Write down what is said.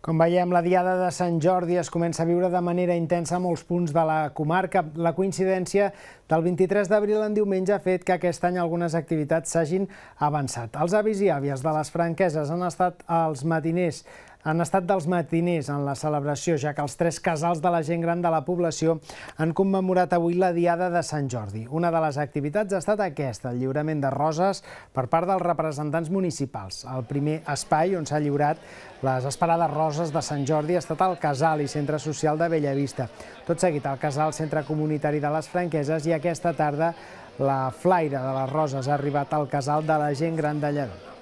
Com veiem, la Diada de Sant Jordi es comença a viure de manera intensa a molts punts de la comarca. La coincidència del 23 d'abril en diumenge ha fet que aquest any algunes activitats s'hagin avançat. Els avis i àvies de les Franqueses han estat dels matiners en la celebració, ja que els 3 casals de la gent gran de la població han commemorat avui la Diada de Sant Jordi. Una de les activitats ha estat aquesta, el lliurament de roses per part dels representants municipals. El primer espai on s'ha lliurat les esperades roses de Sant Jordi ha estat el Casal i Centre Social de Bellavista. Tot seguit al Casal Centre Comunitari de les Franqueses i aquesta tarda la flaire de les roses ha arribat al Casal de la Gent Gran de Lledona.